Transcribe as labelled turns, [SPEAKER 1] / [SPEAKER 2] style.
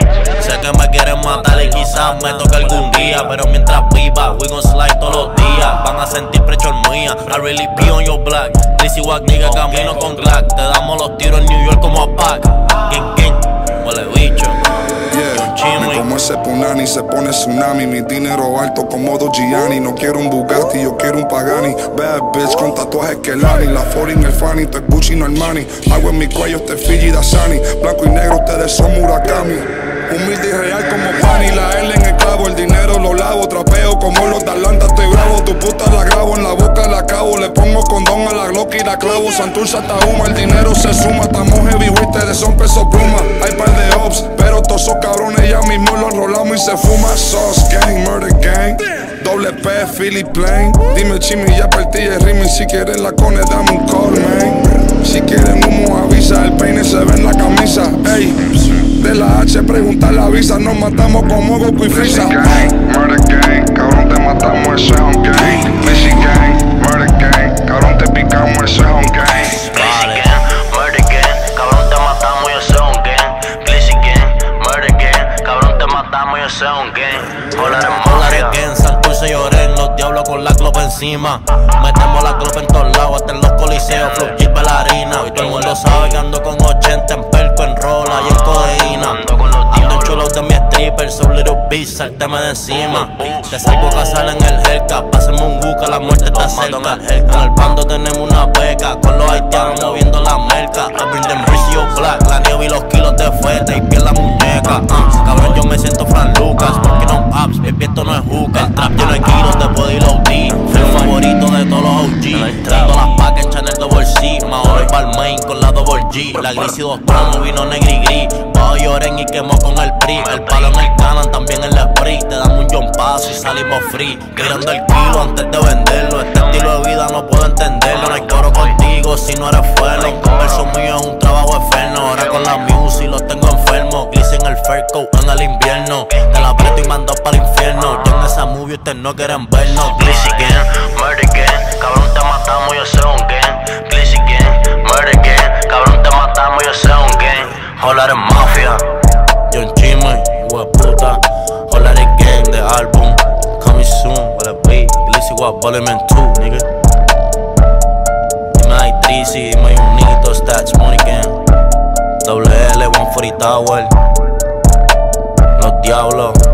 [SPEAKER 1] Sé que me quieren matar y quizás me toque algún día, pero mientras viva, we gon' slide todos los días. Van a sentir pressure mía, I really be on your block. Lizzy Wack, nigga, camino con Glock. Te damos los tiros en New York como a Pac. Gang, huele bicho.
[SPEAKER 2] Me como ese punani, se pone tsunami. Mi dinero alto como Dos Gianni. No quiero un Bugatti, yo quiero un Pagani. Bad bitch con tatuajes que Lani. La foreign, el Fanny, tu Gucci, no Armani. Agua en mi cuello, este Fiji, Dasani. Blanco y negro, ustedes son Murakami. Humilde y real como Pani. La L en el clavo, el dinero lo lavo. Trapeo como los de Atlanta, estoy bravo. Tu puta la grabo, en la boca la acabo. Le pongo condón a la Glock y la clavo. Santurce hasta Uma, el dinero se suma. Estamos heavyweight, ustedes son peso pluma. Hay par de ops, pero todos esos cabrones ya mismo los enrolamos y se fuma. Sauce gang, murder gang. Doble P, Philly Plain. Dime chimi, ya partí el ritmo. Si quieren la cone, dame un call, man. Si quieren humo, avisa. El peine se ve en la camisa. Ey, de la H, pregunta la visa. Nos matamos como Goku y Frieza.
[SPEAKER 3] Murder gang, cabrón, te matamos, eso es un gang. Missy gang, murder gang, cabrón, te picamos, eso es un gang.
[SPEAKER 1] Vale.
[SPEAKER 4] Murder gang, cabrón, te matamos, yo soy un gang. Glizzy gang, murder gang, cabrón, te matamos, yo soy un gang. Hola
[SPEAKER 1] En Santurce lloré, los diablos con la clopa encima. Metemos la clopa en todos lados, hasta en los coliseos, flow chip bailarina. Y todo el mundo sabe que ando con 80 en perco, en rola y en codeína. Ando en chulos de mi stripper, so little bitch, sálteme de encima. Te salgo a casar en el Hellcat, pásame un buca, la muerte está cerca. En el bando tenemos una beca, con los haitianos moviendo la merca. I bring them Rizio Black, la nieve y los kilos de feta y piel la muñeca. Cabrón, yo me siento Fran Lucas, porque no apps, baby, esto no es hookah. El trap lleno de kilos, te puedo ir OD. Soy el favorito de todos los OG. Traigo las pacas en Chanel Double C. Ahora el Balmain con la Double G. La Glizzy 2 Promo vino negri gris. Bajo lloren y quemó con el PRI. El palo en el Canon, también en el Spree. Te damos un John Paso y salimos free. Tirando el kilo antes de venderlo. Este estilo de vida no puedo entenderlo. No hay coro contigo si no eres fuelo. Un verso mío es un trabajo enfermo. Ahora con la music los tengo enfermos. Glizzy en el Faircoat en el invierno. Te la aprieto y mando para el infierno. Yo en esa movie ustedes no quieren vernos.
[SPEAKER 4] Glizzy gang, murder gang, cabrón, te matamos, yo soy un gang. Glizzy gang, murder gang, cabrón, te matamos, yo soy un gang. Hola de mafia.
[SPEAKER 1] John Chimay, puta. Hola de gang, de álbum. Coming soon, huele beat. Glizzy Wack, Volume 2, nigga. Dime hay Trizy, dime hay Unito, Stats, Money Gang. Double L, 140 Tower. Los Diablos.